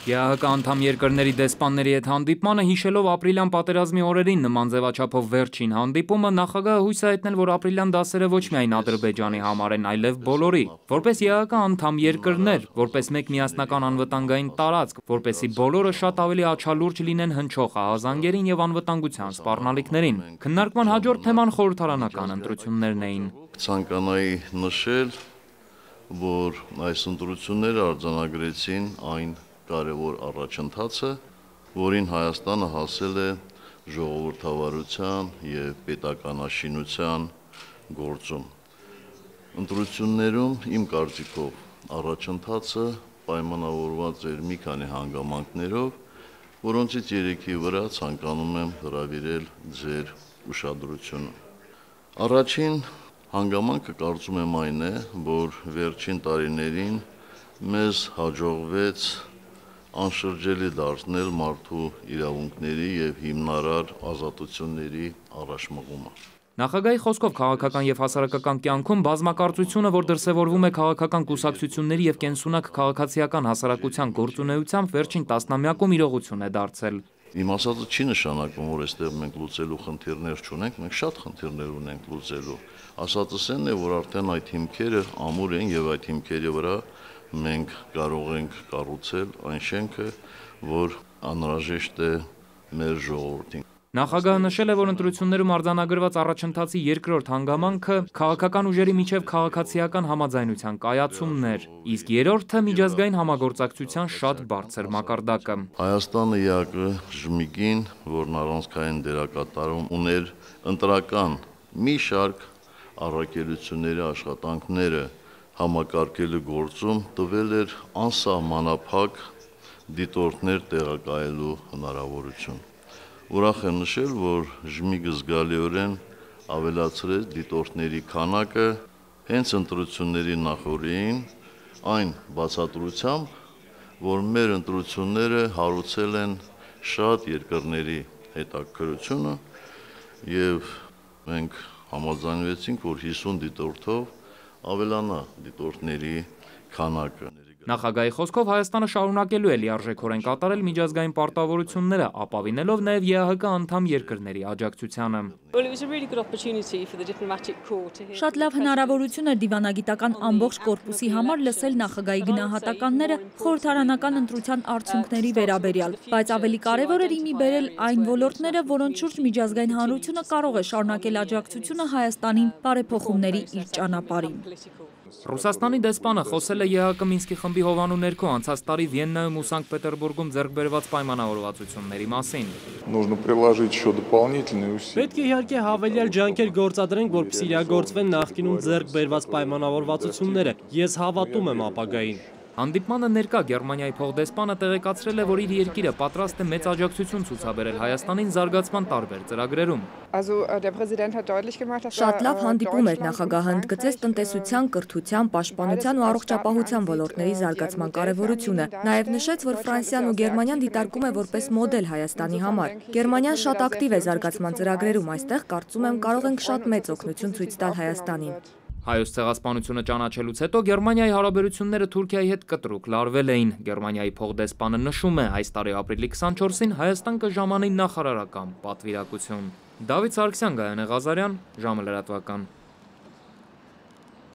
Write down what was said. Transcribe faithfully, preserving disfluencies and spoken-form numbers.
Է Ա Հ Կ անդամ երկրների դեսպանների հետ հանդիպմանը հիշելով ապրիլյան պատերազմի օրերին նման ձևաչափով վերջին հանդիպումը նախագահը հույս է հայտնել, որ ապրիլյան դասերը ոչ միայն Ադրբեջանի համար են, այլև բոլորի, որպես Է Ա Հ Կ անդամ երկրներ, որպես մեկ միասնական անվտանգային տարածք, որպեսզի բոլորը շատ ավելի աչալուրջ լինեն հնչող ահազանգերին եւ անվտանգության սպառնալիքներին։ Քննարկման հաջորդ թեման խորհրդարանական ընտրություններն էին։ Ցանկանայի նշել, որ այս ընտրությունները արձանագրեցին այն կարևոր առաջընթացը, որին Հայաստանը հասել է ժողովրդավարության եւ պետականաշինության գործում։ Ընտրություններում իմ կարծիքով առաջընթացը պայմանավորված էր մի քանի հանգամանքներով, որոնցից երեքի վրա ցանկանում եմ հրավիրել ձեր ուշադրությունը։ Առաջին հանգամանքը կարծում եմ այն է, որ վերջին տարիներին մեզ հաջողվեց անշրջելի դարձնել մարդու իրավունքների եւ հիմնարար ազատությունների առաջմղումը։ Նախագահի խոսքով քաղաքական եւ հասարակական կյանքում բազմակարծությունը, որ դրսևորվում է քաղաքական կուսակցությունների եւ կենսունակ քաղաքացիական հասարակության գործունեությամբ վերջին տասնամյակում իրողություն է դարձել։ Իմ ասածը չի նշանակում, որ այստեղ մենք լուծելու խնդիրներ չունենք, մենք շատ խնդիրներ ունենք լուծելու։ Ասածս այն է, որ արդեն այդ հիմքերը ամուր են եւ այդ հիմքերի վրա մենք կարող ենք կառուցել այն շենքը, որ անհրաժեշտ է մեր ժողովրդին։ Նախագահը նշել է, որ ընտրություններում արձանագրված առաջընթացի երկրորդ հանգամանքը քաղաքական ուժերի միջև քաղաքացիական համաձայնության կայացումն էր, իսկ երրորդը միջազգային համագործակցության շատ բարձր մակարդակը։ Հայաստանը Է Ա Հ Կ ժմիգին, որն առանցքային դերակատարում ուներ ընտրական մի շարք առաքելությունների աշխատանքները համակարգելու գործում տվել էր անսահմանափակ դիտորդներ տեղակայելու հնարավորություն։ Ուրախ եմ նշել, որ ժմիգը զգալիորեն ավելացրեց դիտորդների քանակը հենց ընտրությունների նախօրեին, այն բացատրությամբ, որ մեր ընտրությունները հարուցել են շատ երկրների հետաքրքրությունը եւ մենք համաձայնվեցինք, որ հիսուն դիտորդով ավելանա դիտորդների քանակը։ Նախագահի խոսքով Հայաստանը շարունակելու է լիարժեքորեն կատարել միջազգային պարտավորությունները, ապավինելով նաև Է Ա Հ Կ անդամ երկրների աջակցությանը։ Շատ լավ հնարավորություն էր դիվանագիտական ամբողջ կորպուսի համար լսել նախագահի գնահատականները խորհրդարանական ընտրության արդյունքների վերաբերյալ, բայց ավելի կարևոր էր իմի բերել այն ոլորտները, որոնց շուրջ միջազգային հանրությունը կարող է շարունակել աջակցությունը Հայաստանին բարեփոխումների իր ճանապարհին։ Ռուսաստանի դեսպանը խոսել է Է Ա Հ Կ Մինսկի խմբի հովանու ներքո անցած տարի Վիեննայում ու Սանկտ Պետերբուրգում ձեռք բերված պայմանավորվածությունների մասին։ Պետք է իհարկե հավելյալ ջանքեր գործադրենք, որպեսզի իրագործվեն նախկինում ձեռք բերված պայմանավորվածությունները։ Ես հավատում եմ ապագային։ Հանդիպմանը ներկա Գերմանիայի փոխդեսպանը տեղեկացրել է, որ իր երկիրը պատրաստ է մեծ աջակցություն ցուցաբերել Հայաստանին զարգացման տարբեր ծրագրերում։ Շատ լավ հանդիպում էր, նախագահը ընդգծեց տնտեսության, կրթության, պաշտպանության ու առողջապահության ոլորտների զարգացման կարևորությունը։ Նաև նշեց, որ Ֆրանսիան ու Գերմանիան դիտարկում է որպես մոդել Հայաստանի համար։ Գերմանիան շատ ակտիվ է զարգացման ծրագրերում, այստեղ կարծում եմ կարող ենք շատ մեծ օգնություն ցույց տալ Հայաստանին։ Հայոց ցեղասպանությունը ճանաչելուց հետո Գերմանիայի հարաբերությունները Թուրքիայի հետ կտրուկ լարվել էին։ Գերմանիայի փոխդեսպանը նշում է, այս տարի ապրիլի քսանչորսին Հայաստան կժամանի նախարարական պատվիրակություն։ Դավիթ Սարգսյան, Գայանե Ղազարյան, ժամը լրատվական։